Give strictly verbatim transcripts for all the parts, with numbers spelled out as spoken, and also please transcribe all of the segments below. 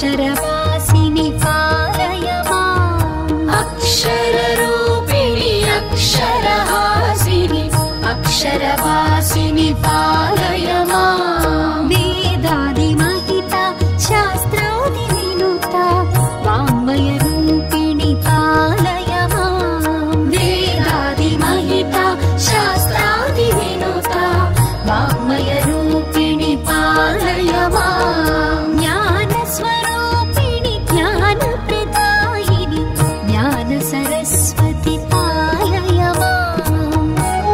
अक्षरवासिनि पालय माम् अक्षररूपिणि अक्षरहासिनि अक्षरवासिनि पालय माम् वेदादिमहिता शास्त्रादिविनुता वाङ्मयरूपिणि पालय माम् वेदादिमहिता शास्त्रादिविनुता वाङ्मयरूपिणि पालय माम् ज्ञानस्वरूपिणि ज्ञानप्रदायिनि ज्ञानसरस्वति पालय माम्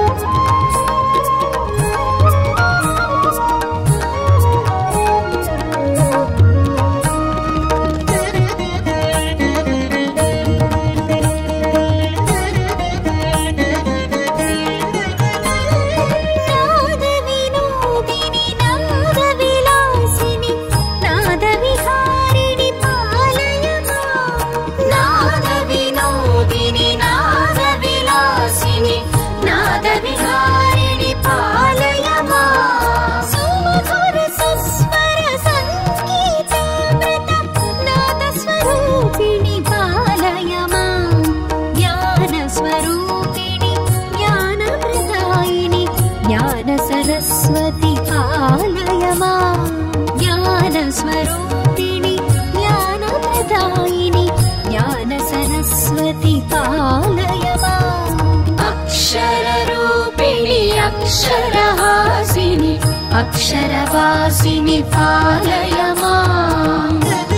नादविनोदिनि नादविलासिनि नादविहारिणि पालय माम् नादविनोदिनि नादविलासिनि नादविहारिणि पालय माम् सुमधुर सुस्वर सङ्गीतामृत नादस्वरूपिणि पालय माम् ज्ञानस्वरूपिणि ज्ञानप्रदायिनि ज्ञानसरस्वति पालय माम् ज्ञानस्वरूपिणि ज्ञानप्रदायिनि ज्ञानसरस्वति पालय माम् अक्षररूपिणि अक्षरहासिनि अक्षरवासिनि पालय माम्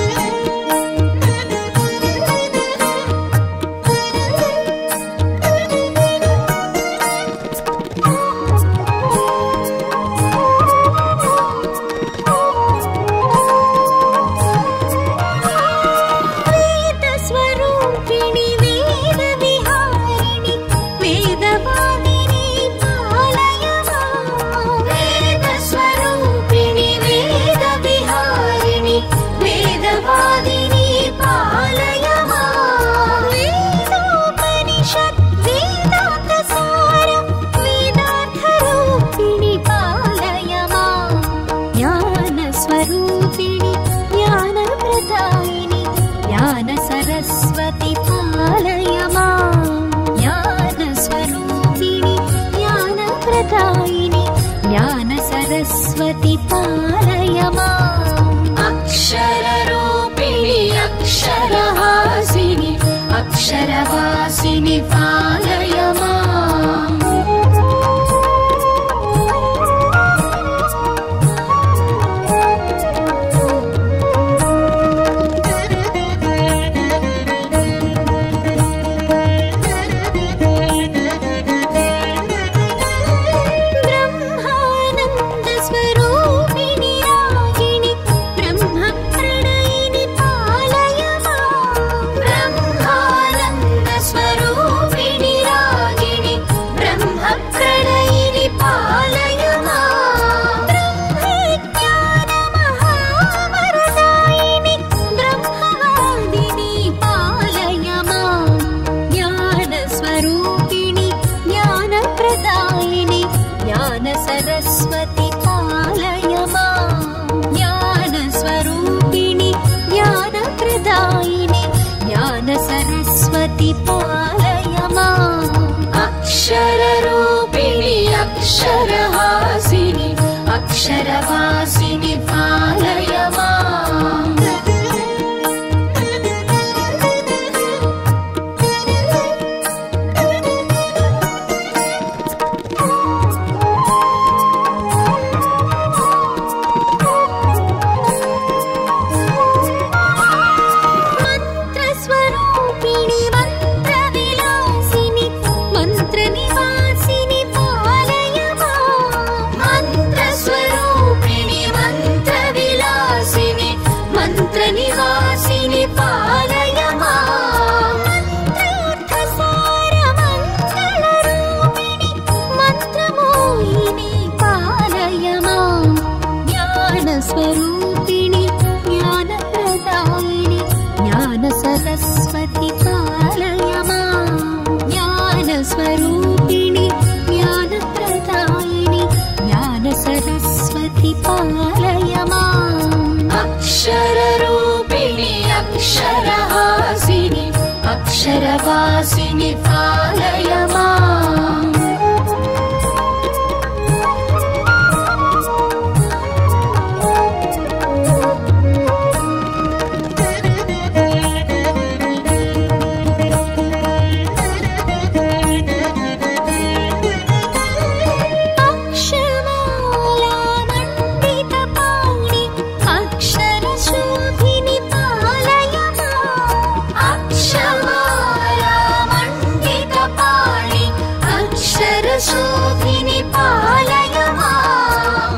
वेदस्वरूपिणि वेदविहारिणि वेदवादिनि पालय माम् वेदस्वरूपिणि वेदविहारिणि वेदवादिनि पालय माम् वेदोपनिषत् वेदान्तसार वेदार्थरूपिणि पालय माम् ज्ञानस्वरूपिणि ज्ञानप्रदायिनि ज्ञानसरस्वति पालय माम् ज्ञानस्वरूपिणि ज्ञानप्रदायिनि ज्ञानसरस्वति पालय माम् अक्षररूपिणि अक्षरहासिनि अक्षरवासिनि पालय माम् ब्रह्मानन्दस्वरूपिणि रागिणि ब्रह्मप्रणयिनि पालय माम् ब्रह्मानन्दस्वरूपिणि रागिणि ब्रह्मप्रणयिनि पालय माम् ब्रह्मज्ञानमहावरदायिनि ब्रह्मवादिनि पालय माम् ज्ञानस्वरूपिणि ज्ञानप्रदायिनि ज्ञानसरस्वति पालय माम् ज्ञानस्वरूपिणि ज्ञानप्रदायिनि ज्ञानसरस्वति पालय माम् अक्षररूपिणि अक्षरहासिनि अक्षरवासिनि पालय माम् मन्त्रस्वरूपिणि मन्त्रविलासिनि मन्त्रनिवासिनि पालय माम् मन्त्रस्वरूपिणि मन्त्रविलासिनि मन्त्रनिवासिनि पालय माम् मन्त्रार्थसारमङ्गलरूपिणि मन्त्रमोहिनि पालय माम् ज्ञानस्वरूपिणि ज्ञानप्रदायिनि ज्ञानसरस्वति पालय माम् ज्ञानस्वरूपिणि ज्ञानप्रदायिनि ज्ञानसरस्वति पालय माम् अक्षररूपिणि अक्षरवासिनि पालय माम् शोभिनि पालय माम्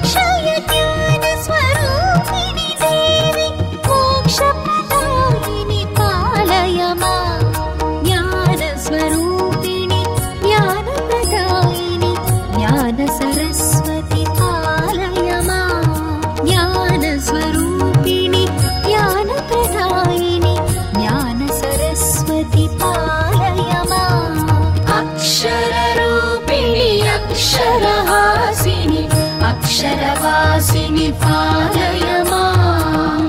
अक्षयज्ञानस्वरूपिणि देवि मोक्षप्रदायिनि पालय माम् ज्ञानस्वरूपिणि ज्ञानप्रदायिनि ज्ञानसरस्वति पालय माम् ज्ञानस्वरूपिणि ज्ञानप्रदायिनि ज्ञानसरस्वति पालय माम् अक्षररूपिणि अक्षरहासिनि अक्षरवासिनि पालय माम्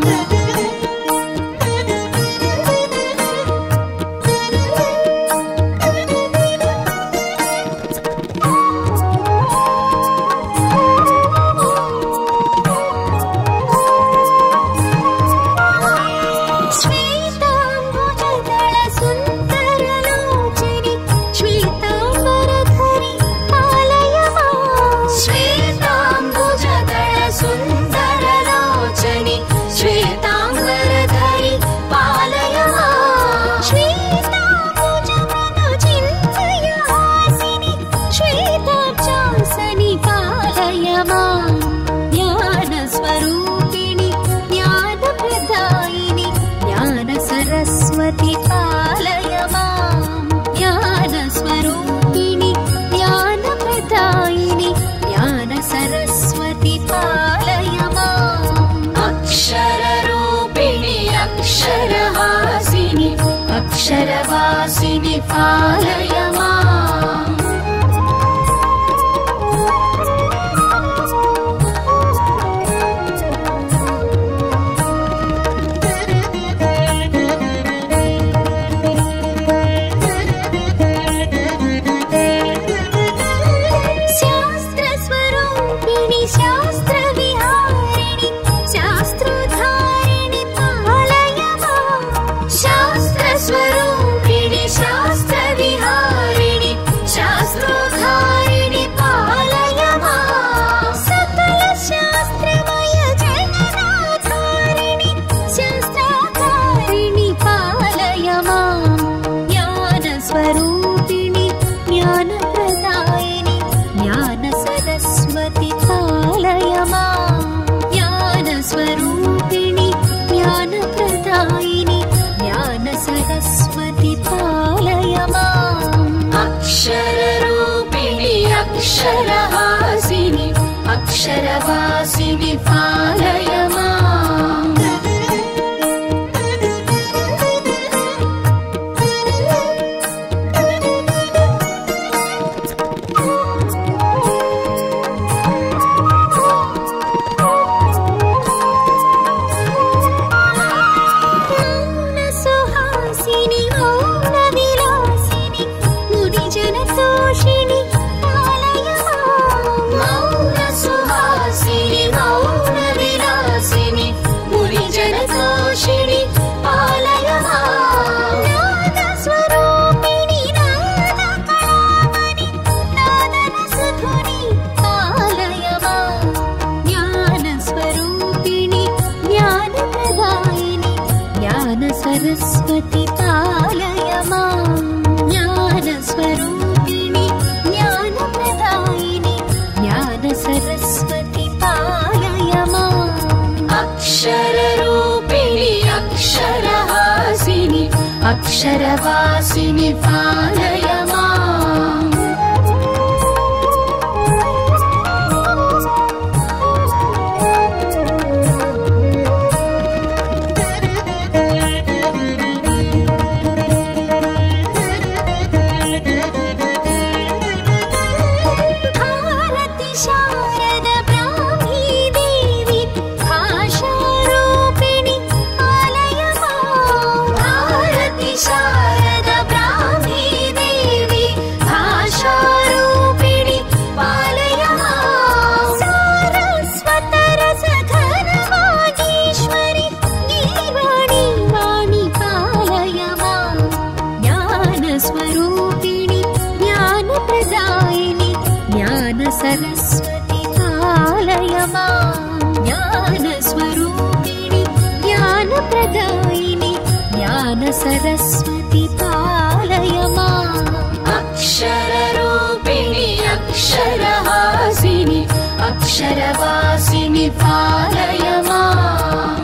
ज्ञानस्वरूपिणि ज्ञानप्रदायिनि ज्ञानसरस्वति पालय माम् ज्ञानस्वरूपिणि ज्ञानप्रदायिनि ज्ञानसरस्वति पालय माम् अक्षररूपिणि अक्षरहासिनि अक्षरवासिनि पालय माम् शास्त्रविहारिणि शास्त्रधारिणि पालय माम् शास्त्रस्वरूपिणि शास्त्रविहारिणि शास्त्रधारिणि पालय माम् सकलशास्त्रमय जगदाधारिणि शास्त्राधारिणि पालय माम् ज्ञानस्वरूपिणि ज्ञानप्रदायिनि ज्ञानसरस्वति पालय माम् ज्ञानस्वरूपिणि ज्ञानप्रदायिनि ज्ञानसरस्वति पालय माम् अक्षररूपिणि अक्षरहासिनि अक्षरवासिनि पालय माम् सरस्वति पालय माम् ज्ञानस्वरूपिणि ज्ञानप्रदायिनि ज्ञानसरस्वति पालय माम् अक्षररूपिणि अक्षरहासिनि अक्षरवासिनि पालय माम् शारद सरस्वती पालय माम् ज्ञानस्वरूपिणि ज्ञानप्रदायिनि ज्ञान सरस्वती पालय माम् अक्षररूपिणि अक्षरहासिनि अक्षरवासिनि पालय माम्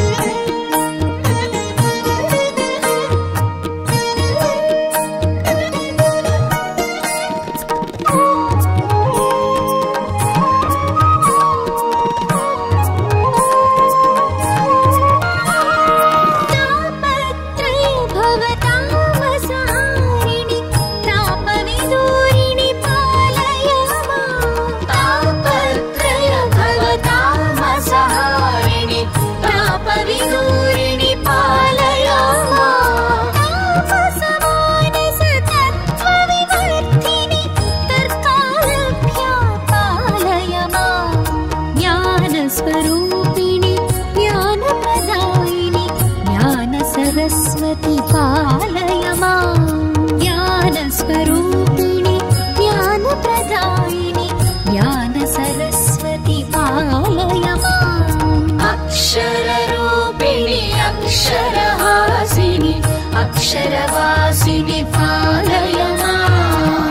स्वरूपिणि ज्ञानप्रदायिनि ज्ञान सरस्वती पालय माम् ज्ञानस्वरूपिणि ज्ञानप्रदायिनि ज्ञान सरस्वती पालय माम् अक्षररूपिणि अक्षरहासिनि अक्षरवासिनि पालय माम्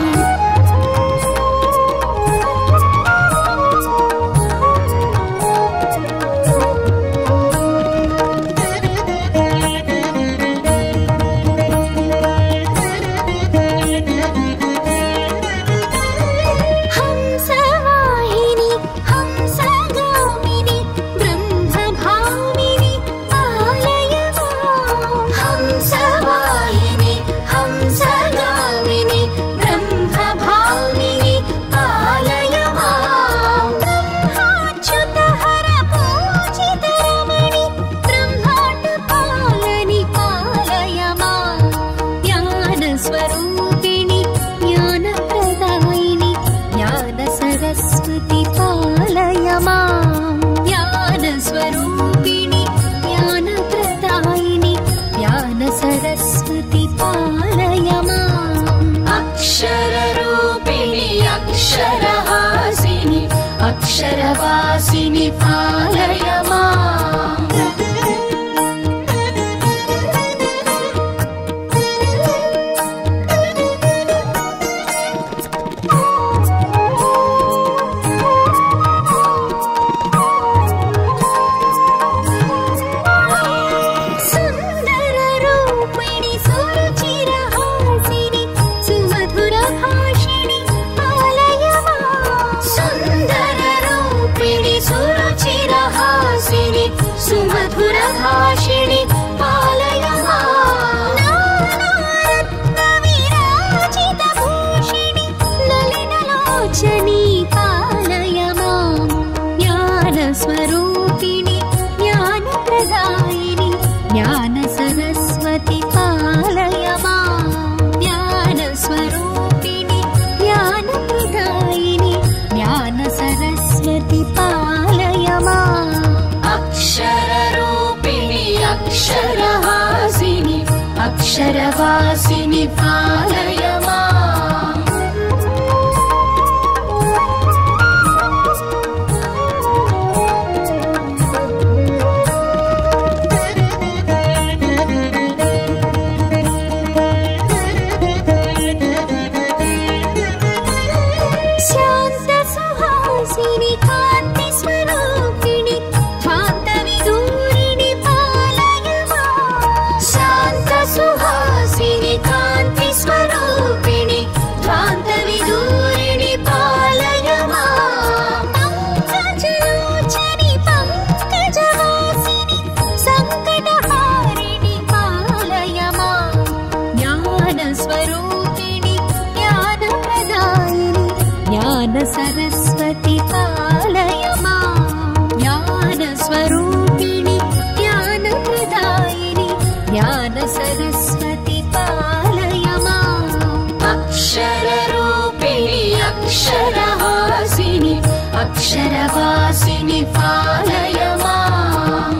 ज्ञानस्वरूपिणि ज्ञानप्रदायिनि ज्ञान सरस्वती पालय माम् अक्षररूपिणि अक्षरहासिनि अक्षरवासिनि पालय माम् सुमधुरभाषिणि पालय माम् नानारत्नविराजितभूषिणि ललितलोचनी पालय माम् ज्ञानस्वरूपिणि ज्ञानप्रदायिनि ज्ञान सरस्वती पालय माम् ज्ञानस्वरूपिणि ज्ञानप्रदायिनि ज्ञान सरस्वती पालय माम् अक्षररूपिणि अक्षरहासिनि अक्षरवासिनि पालय माम् शान्तसुहासिनि कान्तिस्वरूपिणि सुहासिनि कान्तिस्वरूपिणि ध्वान्तविदूरिणि पालय माम् पङ्कजलोचनि पङ्कजवासिनि सङ्कटहारिणि पालय माम् ज्ञानस्वरूपिणि ज्ञानप्रदायिनि ज्ञान सरस्वती पालय माम् ज्ञानस्वरूपिणि ज्ञानप्रदायिनि ज्ञान सरस्वती पालय माम् अक्षररूपिणि अक्षरहासिनि अक्षरवासिनि पालय माम्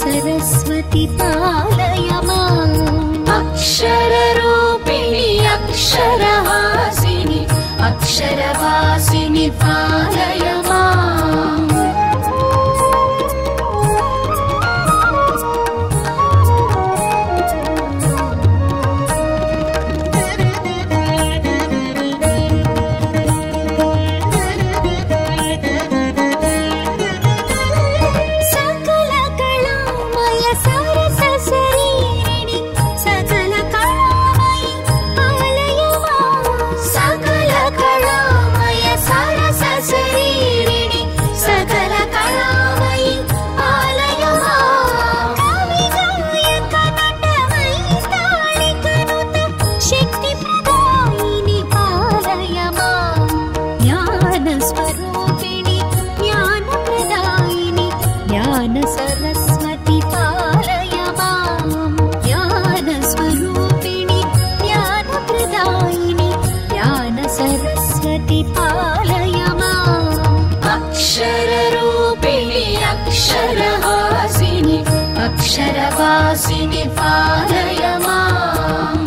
सरस्वती पालय माम् अक्षररूपिणि अक्षरहासिनि अक्षरवासिनि पालय माम् अक्षरवासिनि पालय माम्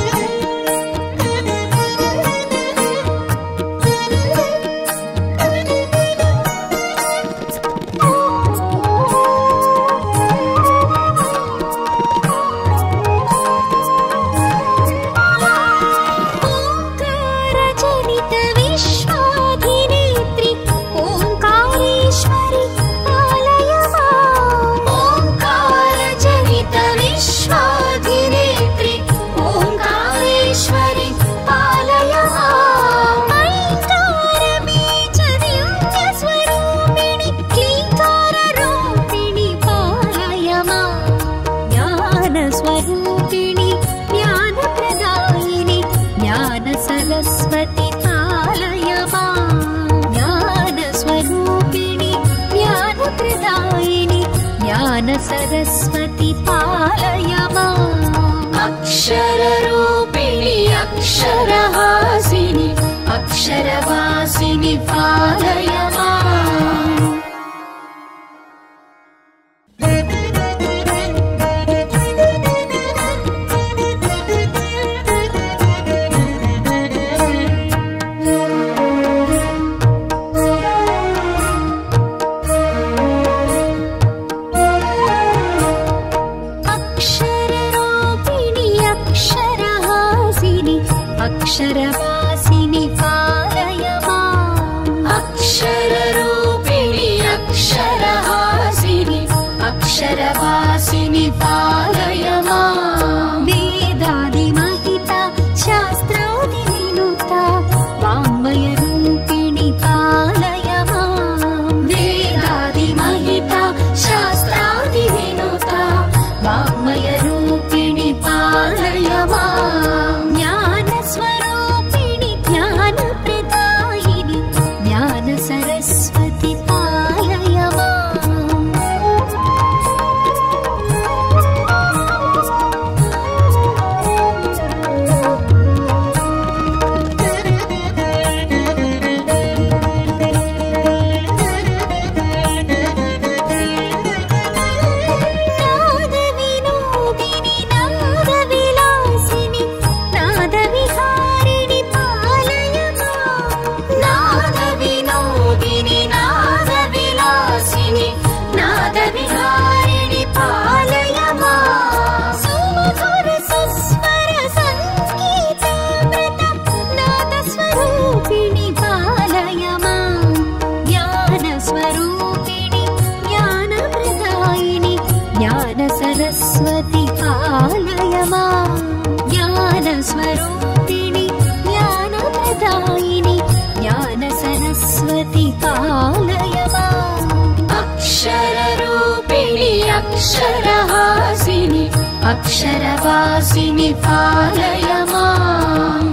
सरस्वती पालय माम् ज्ञानस्वरूपिणि ज्ञानप्रदायिनि ज्ञान सरस्वती पालय माम् अक्षररूपिणि अक्षरहासिनि अक्षरवासिनि पालय माम् अक्षरवासिनि पालय माम् अक्षररूपिणि अक्षरहासिनि अक्षरवासिनि पालय माम् वेदादिमहिता शास्त्रादिविनुता वाङ्मयरूपिणि पालय माम् वेदादिमहिता शास्त्रादिविनुता वाङ्मयरूपिणि पालय माम् स्वरूपिणि ज्ञानप्रदायिनि ज्ञान सरस्वती पालय माम् नादविनोदिनि नादविलासिनि नादविहारिणि पालय माम् नादविनोदिनि नादविलासिनि नादविहारिणि पालय माम् सुमधुर सुस्वर संगीतामृत नादस्वरूपिणि पालय माम् ज्ञानस्वरूपिणि ज्ञानप्रदायिनि ज्ञान सरस्वती पालय माम् ज्ञानस्वरूपिणि ज्ञानप्रदायिनि ज्ञान सरस्वती पालय माम् अक्षररूपिणि अक्षरहासिनि अक्षरवासिनि पालय माम्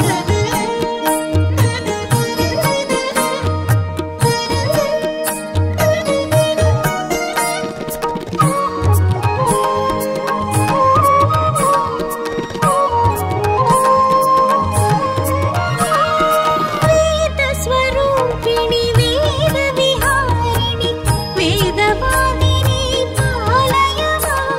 वेदस्वरूपिणि वेदविहारिणि वेदवादिनि पालय माम्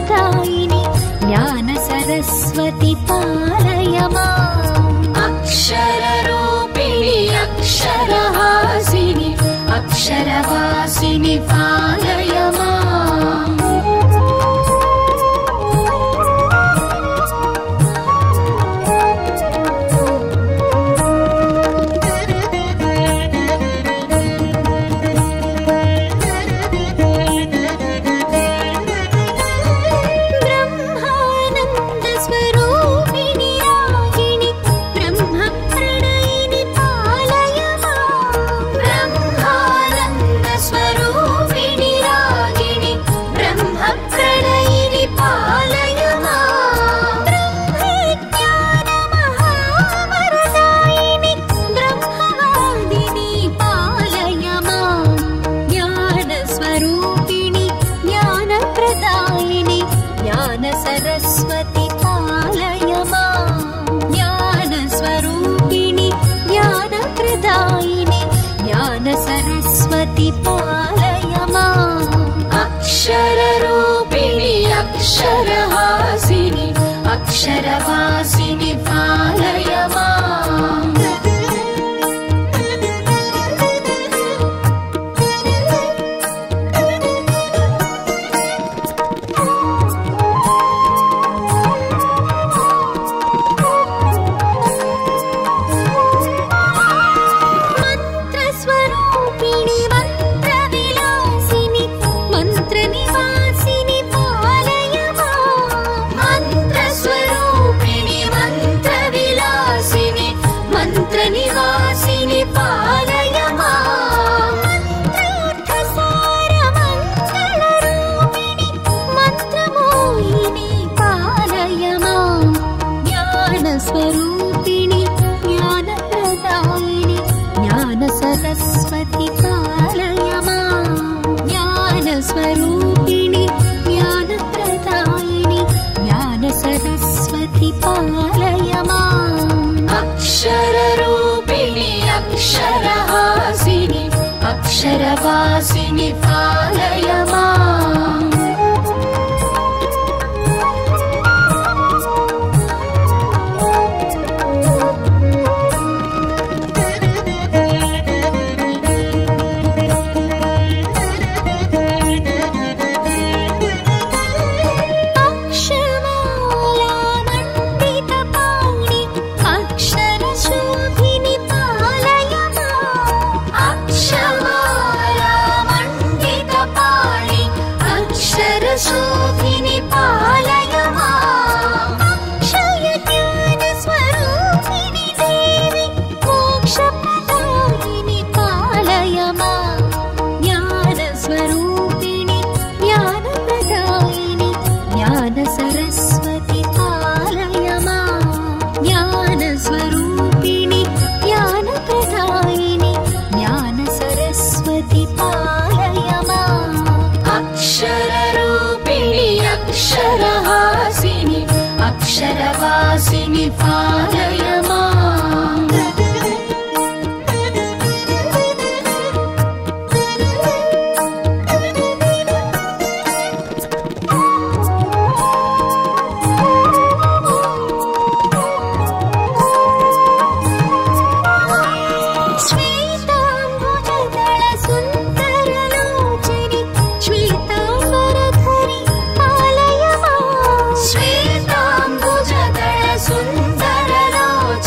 ज्ञानप्रदायिनि ज्ञानसरस्वति पालय माम्। अक्षररूपिणि अक्षरहासिनि अक्षरवासिनि पालय माम्। सरस्वती पालय माम्। ज्ञानस्वरूपिणि ज्ञानप्रदायिनि ज्ञानसरस्वति पालय माम्। अक्षररूपिणि अक्षरहासिनि अक्षरवासिनि पालय माम्। निवासिनि पालय माम्। मन्त्रार्थसारमङ्गलरूपिणि मन्त्रमोहिनि पालय माम्। ज्ञानस्वरूपिणि ज्ञानप्रदायिनि ज्ञानसरस्वति पालय माम्। ज्ञानस्वरूपिणि ज्ञानप्रदायिनि ज्ञानसरस्वति पालय माम्। अक्षररूपिणि अक्षरहासिनि अक्षरवासिनि पालय माम्। शोभिनि पालय माम्। अक्षय ज्ञानस्वरूपिणि देवि मोक्षप्रदायिनि पालय माम्। ज्ञानस्वरूपिणि ज्ञानप्रदायिनि ज्ञानसरस्वति पालय माम्। ज्ञानस्वरूपिणि ज्ञानप्रदायिनि ज्ञानसरस्वति पालय माम्। अक्षररूपिणि अक्षरहासिनि अक्षरवासिनि पालय माम्। श्वेताम्बुजदल सुन्दरलोचनि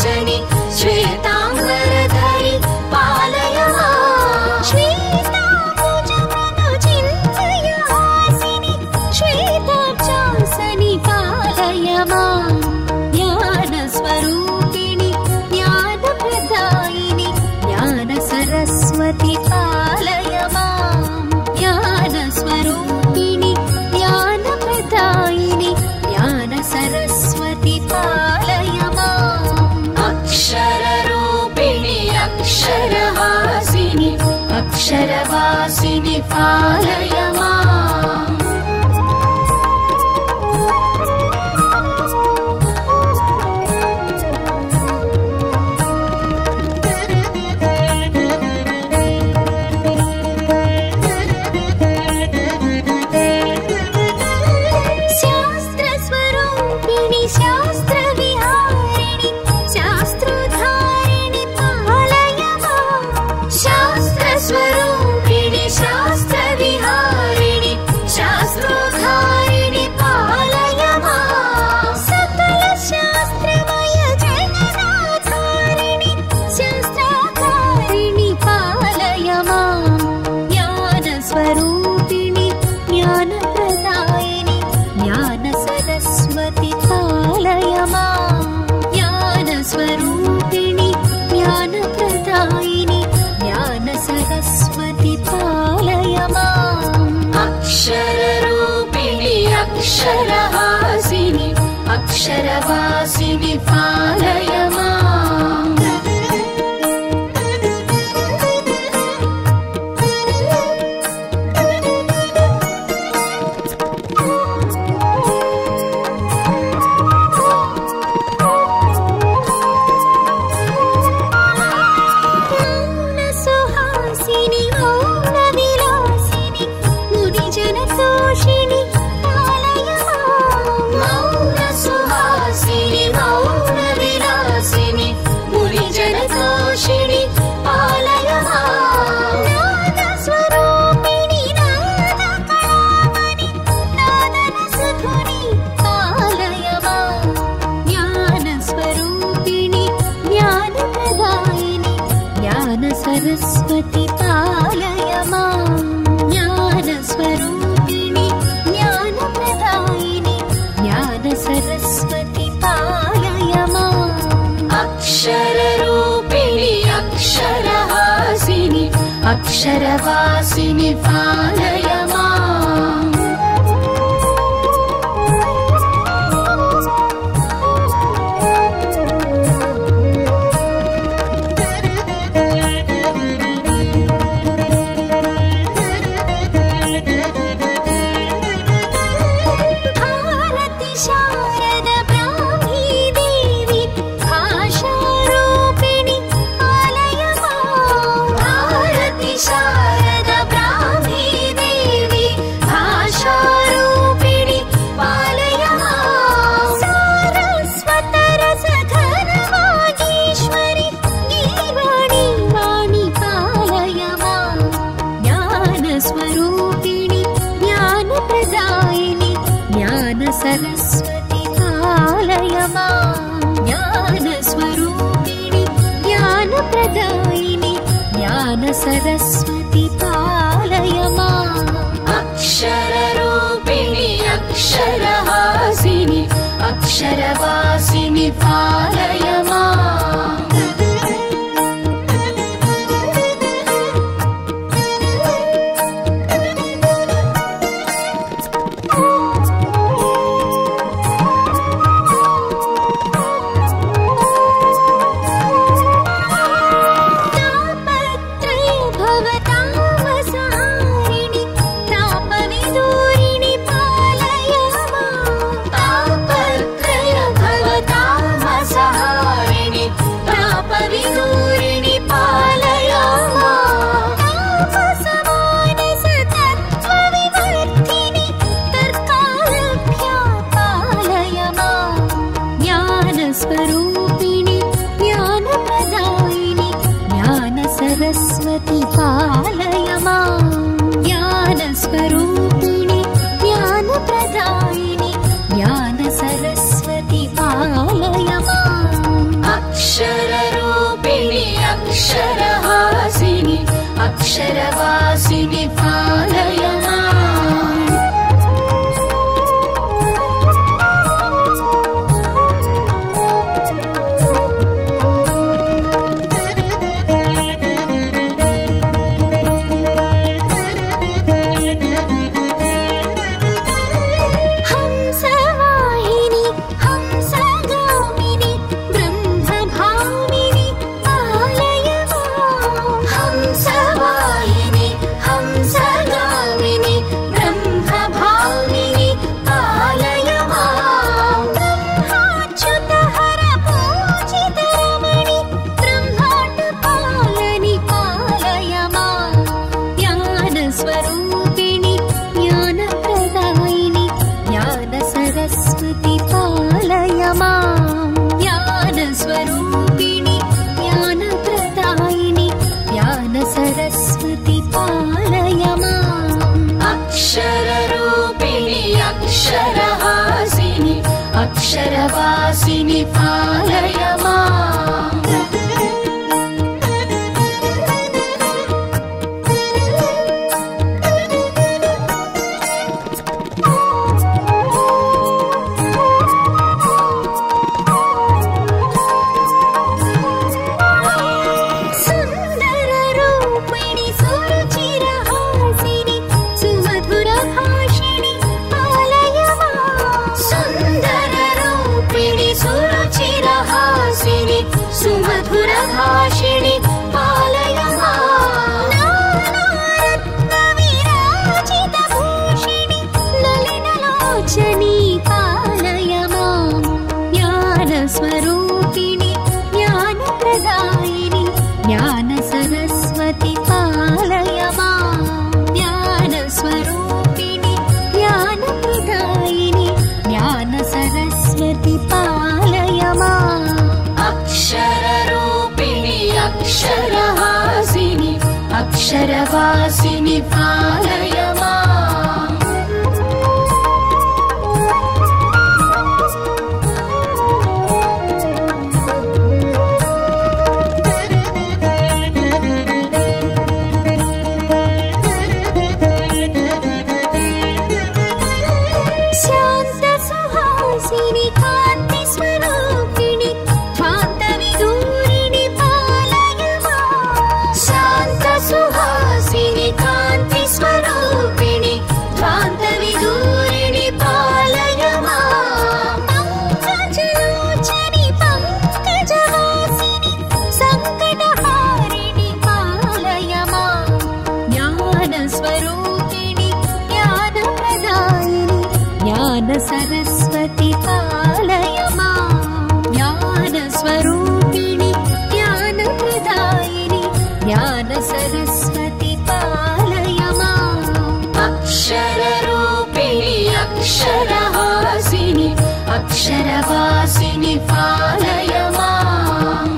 अक्षरहासिनि अक्षरवासिनि पालय माम् सरस्वती पालय माम् ज्ञानस्वरूपिणि ज्ञानप्रदायिनि ज्ञान सरस्वती पालय माम् अक्षररूपिणि अक्षरहासिनि अक्षरवासिनि पालय माम् सरस्वती पालय माम् ज्ञानस्वरूपिणि ज्ञानप्रदायिनि ज्ञान सरस्वती पालय माम् अक्षररूपिणि अक्षरहासिनि अक्षरवासिनि पालय माम् स्वरूपिणि ज्ञानप्रदायिनि ज्ञान सरस्वती पालय माम् ज्ञानस्वरूपिणि ज्ञानप्रदायिनि ज्ञान सरस्वती पालय माम् अक्षररूपिणि अक्षरहासिनि अक्षरवासिनि पालय माम् ज्ञानस्वरूपिणि ज्ञानप्रदायिनि ज्ञान सरस्वती पालय माम् अक्षररूपिणि अक्षरहासिनि अक्षरवासिनि पालय माम् सुरुचिरहासिनि सुमधुरभाषिणि पालय माम् अक्षरवासिनि पालय माम् शान्तसुहासिनि कान्तिस्वरूपिणि ध्वान्तविदूरिणि पालय माम् शान्तसुहासिनि कान्तिस्वरूपिणि ध्वान्तविदूरिणि पालय माम् पङ्कजलोचनि पङ्कजवासिनि सङ्कटहारिणि पालय माम् ज्ञानस्वरूपिणि ज्ञानप्रदायिनि ज्ञानसरस्वति पालय माम् ज्ञानस्वरूपिणि ज्ञानप्रदायिनि ज्ञानसरस्वति पालय माम् अक्षररूपिणि अक्षरहासिनि अक्षरवासिनि पालय माम्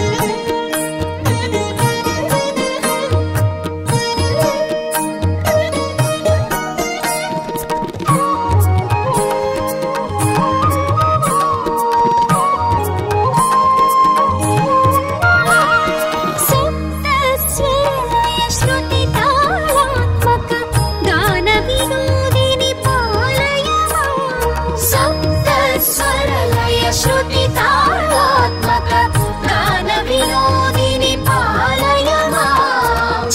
सप्तस्वरलय श्रुतितालात्मक गानविनोदिनि पालय माम् सप्तस्वरलय श्रुतितालात्मक गानविनोदिनि पालय माम्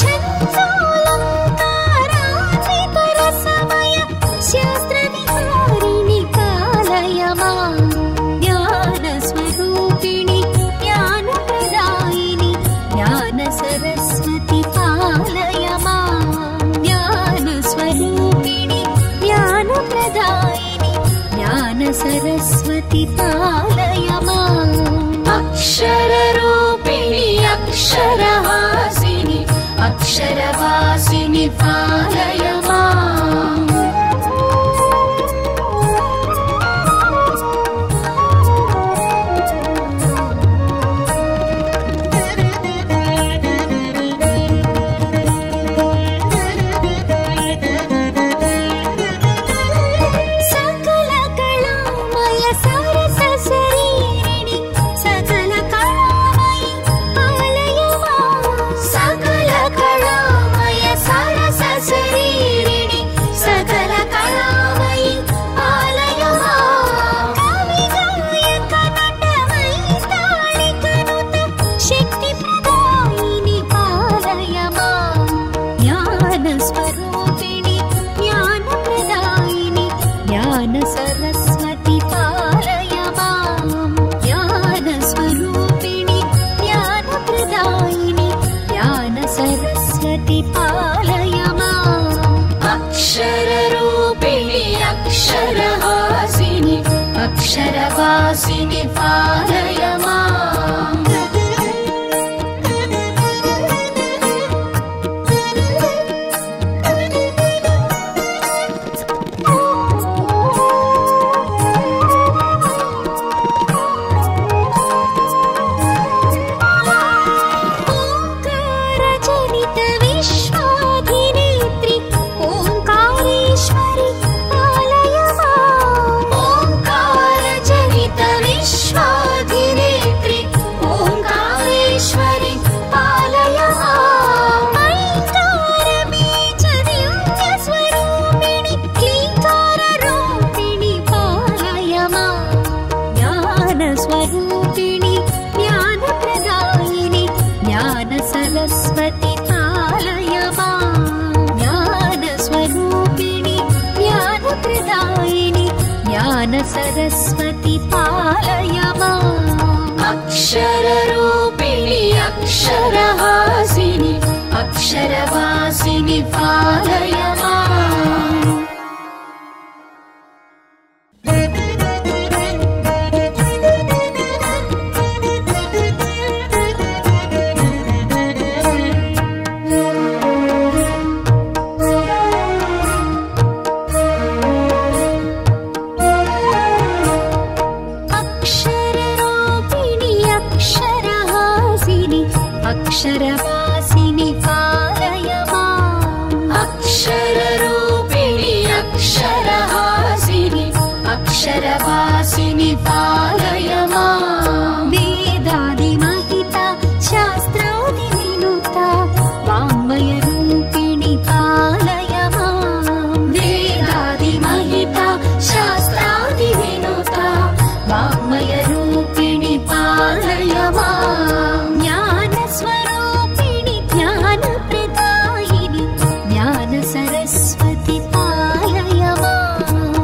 छन्दोऽलङ्कारान्वितरसमय शास्त्रविहारिणि पालय माम् ज्ञानस्वरूपिणि ज्ञानप्रदायिनि ज्ञानसरस्वति पालय माम् ज्ञानस्वरूपिणि ज्ञानप्रदायिनि ज्ञानसरस्वति पालय माम् अक्षररूपिणि अक्षरहासिनि अक्षरवासिनि पालय माम् सकलकलामय सरसशरीरिणि सकलकलामयि पालय माम् सकलकलामय सरसशरीरिणि सकलकलामयि पालय माम् कविगायक नटवैताళिकनुत शक्तिप्रदायिनि पालय माम् ज्ञानस्वरूपिणि ज्ञानप्रदायिनि ज्ञानसरस्वति पालय माम् ज्ञानस्वरूपिणि ज्ञानप्रदायिनि ज्ञानसरस्वति पालय माम् अक्षररूपिणि अक्षरहासिनि अक्षरवासिनि पालय माम् ओङ्कारजनित विश्वाधिनेत्रि ओङ्कारेश्वरि पालय माम् ओङ्कारजनित विश्वाधिनेत्रि ओङ्कारेश्वरि पालय माम् ऐङ्कारबीजदिव्यस्वरूपिणि क्लीङ्काररूपिणि पालय माम् ज्ञानस्वरूपिणि ज्ञानप्रदायिनि ज्ञानसरस्वति पालय माम् ज्ञानस्वरूपिणि ज्ञानप्रदायिनि ज्ञानसरस्वति पालय माम् अक्षररूपिणि अक्षरहासिनि अक्षरवासिनि पालय माम् अक्षरवासिनि पालय अक्षरवासिनि पालय माम् वेदादिमहिता शास्त्रादिविनुता वाङ्मयरूपिणि पालय माम् वेदादिमहिता शास्त्रादिविनुता वाङ्मयरूपिणि पालय माम् ज्ञानस्वरूपिणि ज्ञानप्रदायिनि ज्ञानसरस्वति पालय माम्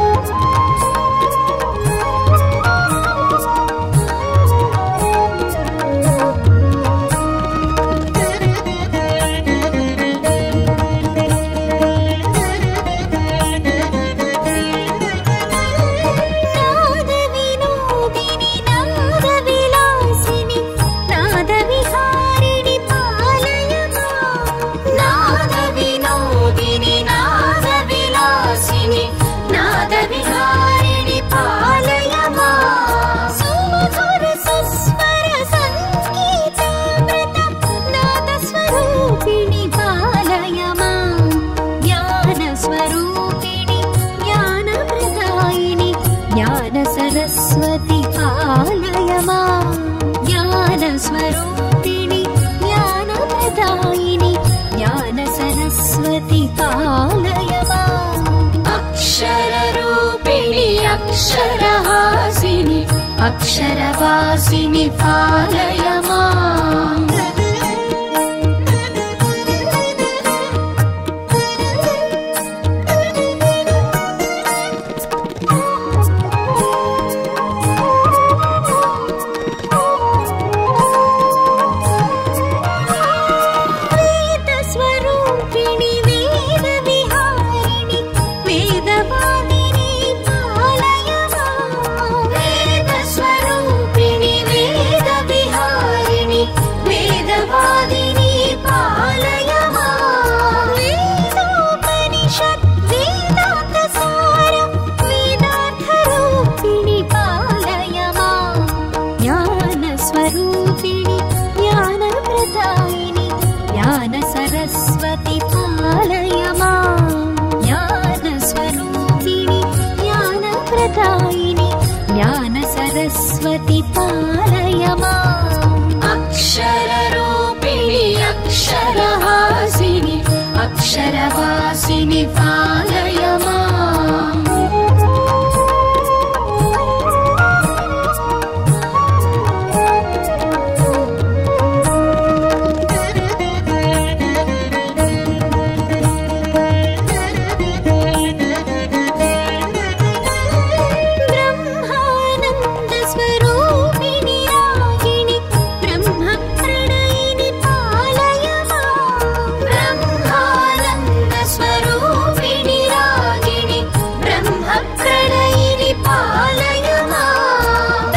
नादविनोदिनि नादविलासिनि नादविहारिणि पालय माम् नादविनोदिनि नादविलासिनि नादविहारिणि पालय माम् सुमधुर सुस्वर संगीतामृत नादस्वरूपिणि पालय माम् ज्ञानस्वरूपिणि ज्ञानप्रदायिनि ज्ञानसरस्वति पालय माम् ज्ञानस्वरूपिणि ज्ञानप्रदायिनि ज्ञानसरस्वति पालय माम् अक्षररूपिणि अक्षरहासिनि अक्षरवासिनि पालय माम् वेदस्वरूपिणि वेदविहारिणि वेदवादिनि पालय माम् वेदस्वरूपिणि वेदविहारिणि वेदवादिनि पालय माम् वेदोपनिषत् वेदान्तसार वेदार्थरूपिणि पालय माम् ज्ञानस्वरूपिणि ज्ञानप्रदायिनि ज्ञानसरस्वति पालय माम् ज्ञानस्वरूपिणि ज्ञानप्रदायिनि ज्ञानसरस्वति पालय माम् अक्षररूपिणि अक्षरहासिनि अक्षरवासिनि पालय माम् ब्रह्मानन्दस्वरूपिणि रागिणि ब्रह्मप्रणयिनि पालय माम् ब्रह्मानन्दस्वरूपिणि रागिणि ब्रह्मप्रणयिनि पालय माम्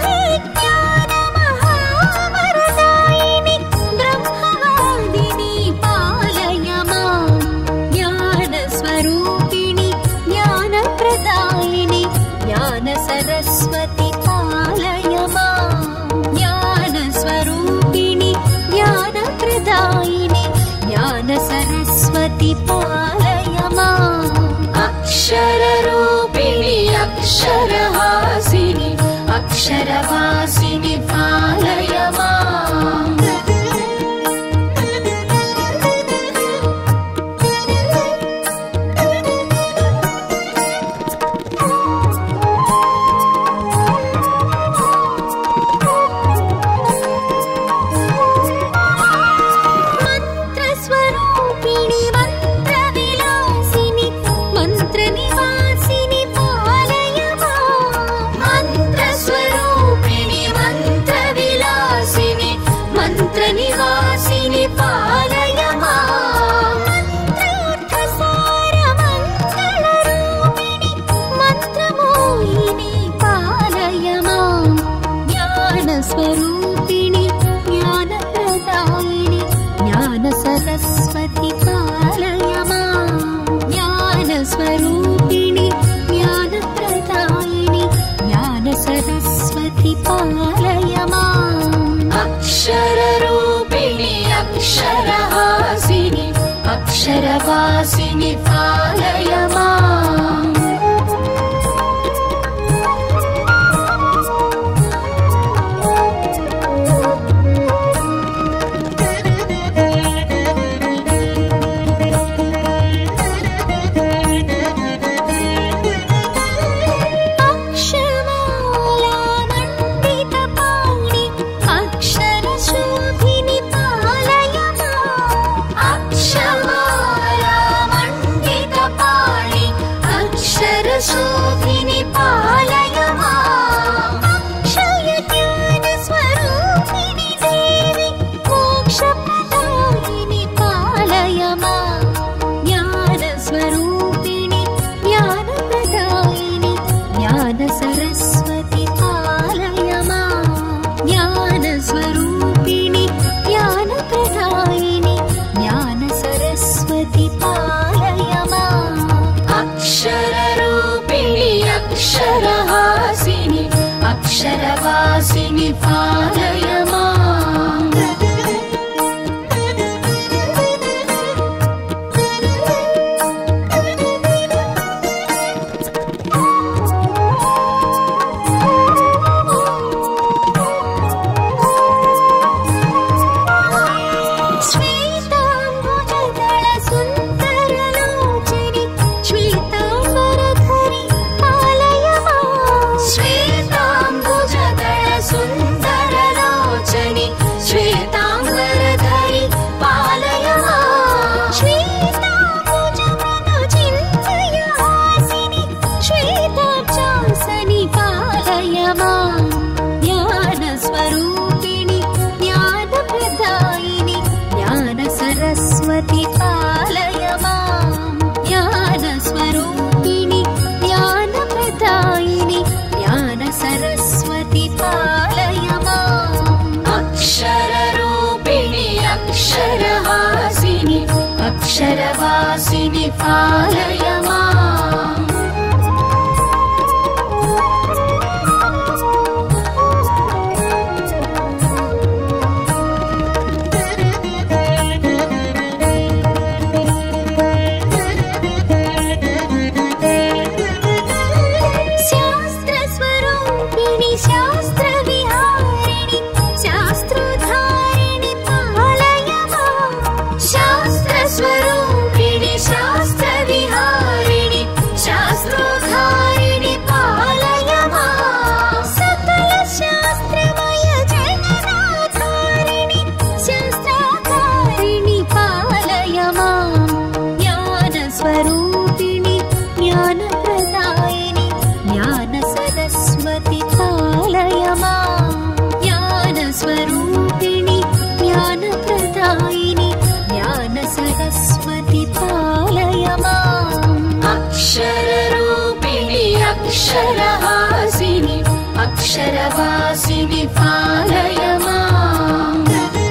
ब्रह्मज्ञानमहावरदायिनि ब्रह्मवादिनि पालय माम् ज्ञानस्वरूपिणि ज्ञानप्रदायिनि ज्ञानसरस्वति पालय माम् ज्ञानस्वरूपिणि ज्ञानप्रदायिनि ज्ञानसरस्वति पालय माम् अक्षररूपिणि अक्षरहासिनि अक्षरवासिनि पालय माम् मन्त्रस्वरूपिणि मन्त्रविलासिनि मन्त्रनिवासिनि पालय माम् मन्त्रस्वरूपिणि मन्त्रविलासिनि मन्त्रनिवासिनि पालय माम् मन्त्रार्थसारमङ्गलरूपिणि मन्त्रमोहिनि पालय माम् ज्ञानस्वरूपिणि ज्ञानप्रदायिनि ज्ञानसरस्वति पालय माम् ज्ञानस्वरूपिणि ज्ञानप्रदायिनि ज्ञानसरस्वति पालय माम् अक्षररूपिणि अक्षरहासिनि अक्षरवासिनि पालय माम् अक्षरहासिनि अक्षरवासिनि पालय माम् अक्षरवासिनि पालय माम् शास्त्रस्वरूपिणि शास्त्रविहारिणि शास्त्रोद्धारिणि पालय माम् शास्त्रस्वरूपिणि शास्त्रविहारिणि शास्त्रोद्धारिणि पालय माम् सकलशास्त्रमय जगदाधारिणि शास्त्राधारिणि पालय माम् ज्ञानस्वरूपिणि ज्ञानप्रदायिनि ज्ञानसरस्वति पालय माम् ज्ञानस्वरूपिणि ज्ञानप्रदायिनि ज्ञानसरस्वति पालय माम् अक्षररूपिणि अक्षरहासिनि अक्षरवासिनि पालय माम्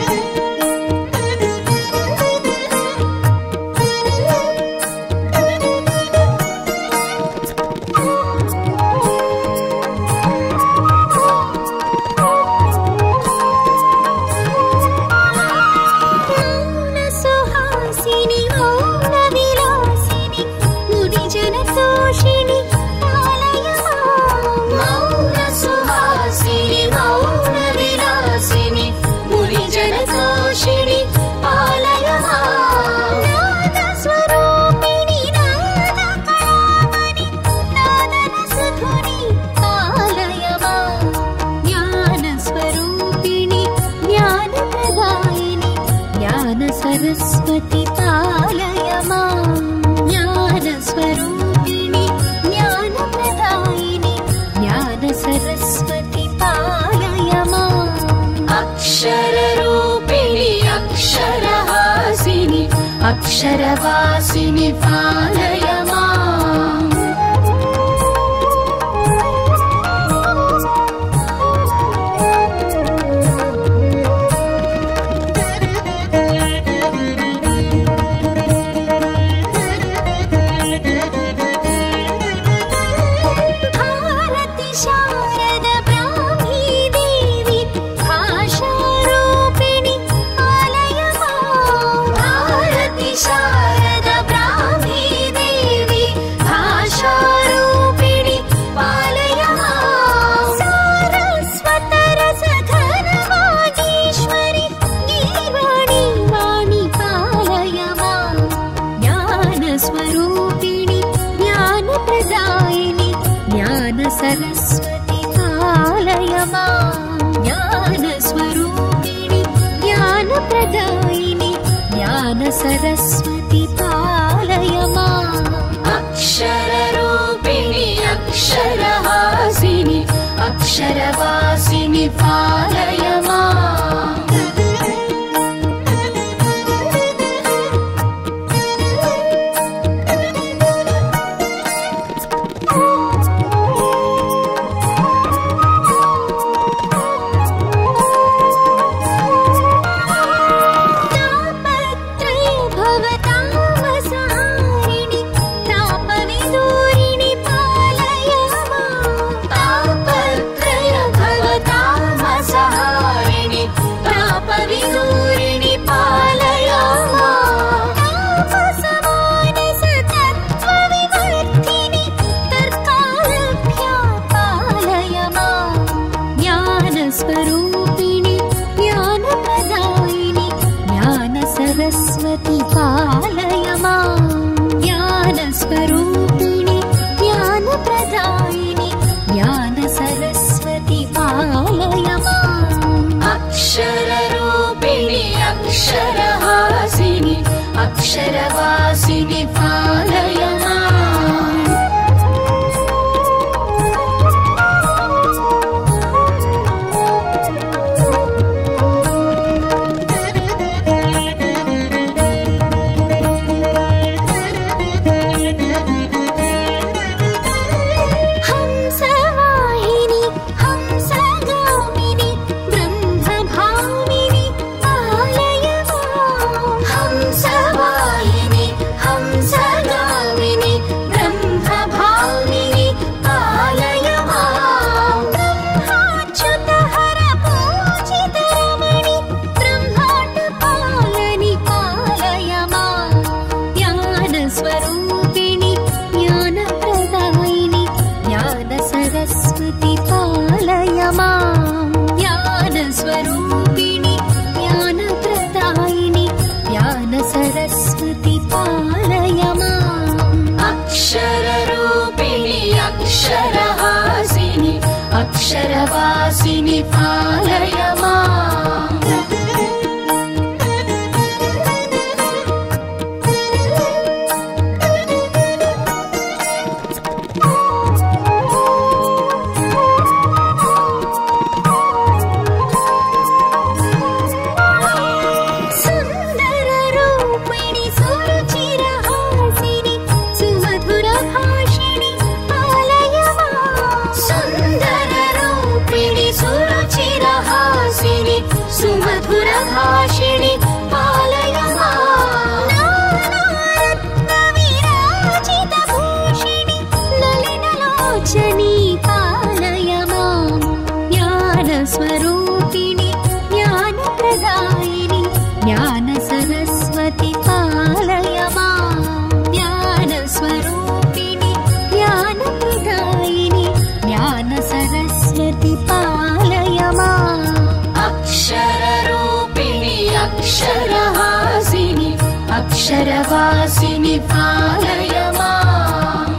मौनसुहासिनि मौनविलासिनि मुनिजनतोषिणि पालय माम् मौनसुहासिनि मौनविलासिनि मुनिजनतोषिणि पालय माम् नादस्वरूपिणि नादकलामणि नादनसुधुनि पालय माम् ज्ञानस्वरूपिणि ज्ञानप्रदायिनि ज्ञानसरस्वति पालय माम् ज्ञानस्वरूपिणि ज्ञानप्रदायिनि ज्ञानसरस्वति पालय माम् अक्षररूपिणि अक्षरहासिनि अक्षरवासिनि पालय माम् भारति शारद ब्राह्मी देवी भाषारूपिणि पालय माम् भारति शारद ब्राह्मी देवी भाषारूपिणि पालय माम् सारस्वतरसघनवागीश्वरि गीर्वाणि वाणि पालय माम् ज्ञानस्वरूपिणि ज्ञानप्रदायिनि ज्ञानसरस्वति पालय माम् ज्ञानस्वरूपिणि ज्ञानप्रदायिनि ज्ञानसरस्वति पालय माम् अक्षररूपिणि अक्षरहासिनि अक्षरवासिनि पालय माम् तापत्रय भवतामसहारिणि तापविदूरिणि पालय माम् ज्ञानस्वरूपिणि ज्ञानप्रदायिनि ज्ञान सरस्वती पालय माम्। अक्षररूपिणि अक्षरहासिनि अक्षरवासिनि पालय माम्। हंसवाहिनि हंसगामिनि ब्रह्मभामिनि पालय माम्। हंसवाहिनि हंसगामिनि ब्रह्मभामिनि पालय माम्। ब्रह्माच्युतहर पूजितरमणि ब्रह्माण्डपालनि पालय माम्। ज्ञानस्वरूपिणि ज्ञानप्रदायिनि ज्ञानसरस्वती पालय माम्। ज्ञानस्वरूपिणि ज्ञानप्रदायिनि ज्ञानसरस्वती पालय माम्। अक्षररूपिणि अक्षरहासिनि अक्षरवासिनि पालय माम्। सुन्दररूपिणि सुरुचिरहासिनि सुमधुरभाषिणि पालय माम्। सुन्दररूपिणि सुरुचिरहासिनि सुमधुरभाषिणि पालय माम्। नानारत्नविराजितभूषिणि नलिनलोचनी पालय माम्। ज्ञानस्वरूपिणि ज्ञानप्रदायिनि ज्ञानसरस्वती पालय माम्। ज्ञानस्वरूपिणि ज्ञानप्रदायिनि ज्ञानसरस्वती पालय माम्। अक्षररूपिणि अक्षरहासिनि अक्षरवासिनि पालय माम्।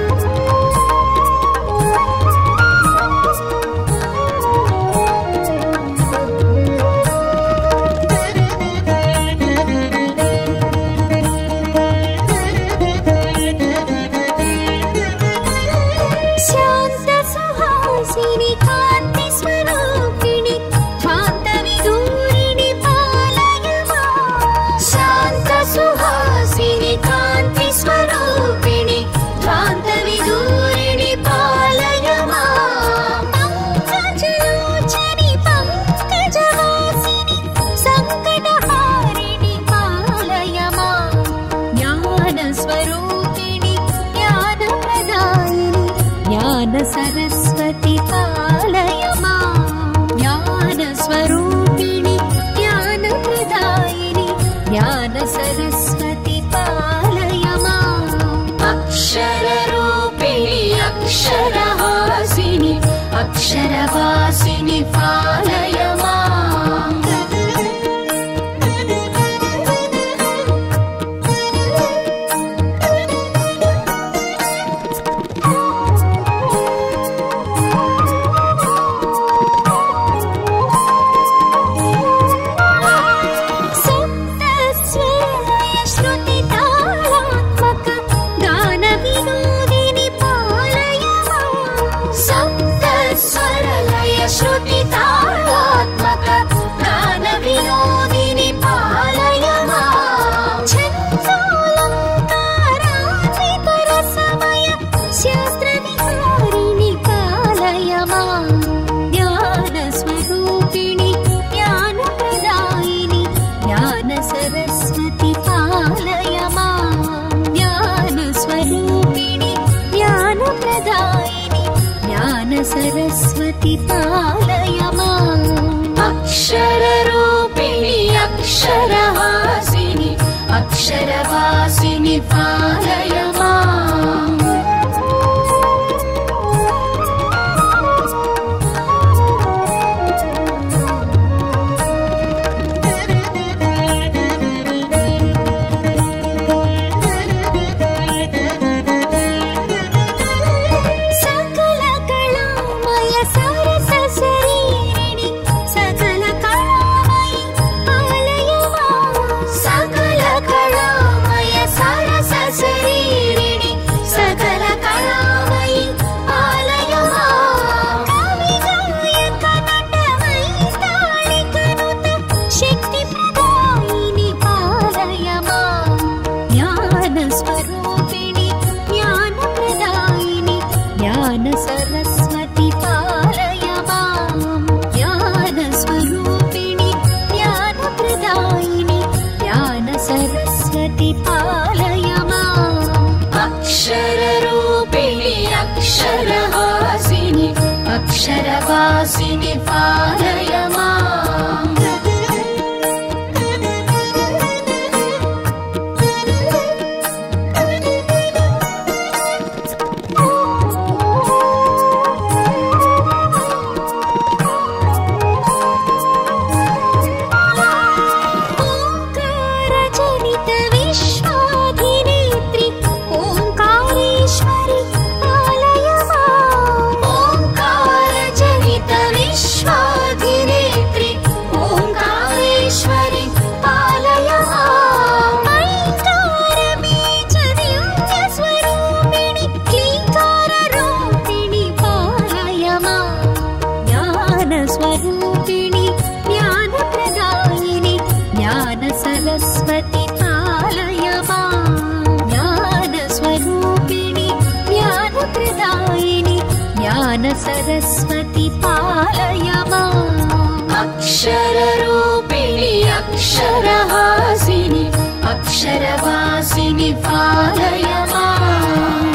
शान्तसुहासिनि कान्तिस्वरूपिणि ध्वान्तविदूरिणि पालय माम्। शान्तसुहासिनि कान्तिस्वरूपिणि ध्वान्तविदूरिणि पालय माम्। पङ्कजलोचनि पङ्कजवासिनि सङ्कटहारिणि पालय माम्। ज्ञानस्वरूपिणि ज्ञानप्रदायिनि ज्ञानसरस्वती पालय माम्। ज्ञानस्वरूपिणि ज्ञानप्रदायिनि ज्ञानसरस्वती पालय माम्। अक्षररूपिणि अक्षरहासिनि अक्षरवासिनि पालय माम्। सप्तस्वरश्रुतितालात्मक गानविनोदिनि पालय माम्। सप्तस्वरलय श्रुतितालात्मक गानविनोदिनि पालय माम्। छन्दोऽलङ्कारान्वितरसमय शास्त्रविहारिणि पालय माम्। ज्ञानस्वरूपिणि ज्ञानप्रदायिनि ज्ञानसरस्वती पालय माम्। ज्ञानस्वरूपिणि ज्ञानप्रदायिनि ज्ञानसरस्वती पालय माम्। अक्षररूपिणि अक्षरहासिनि अक्षरवासिनि पालय माम्। अक्षरवासिनि पालय माम् स्वरूपिणि ज्ञानप्रदायिनि ज्ञान सरस्वति पालय माम् ज्ञानस्वरूपिणि ज्ञानप्रदायिनि ज्ञान सरस्वति पालय माम् अक्षररूपिणि अक्षरहासिनि अक्षरवासिनि पालय माम्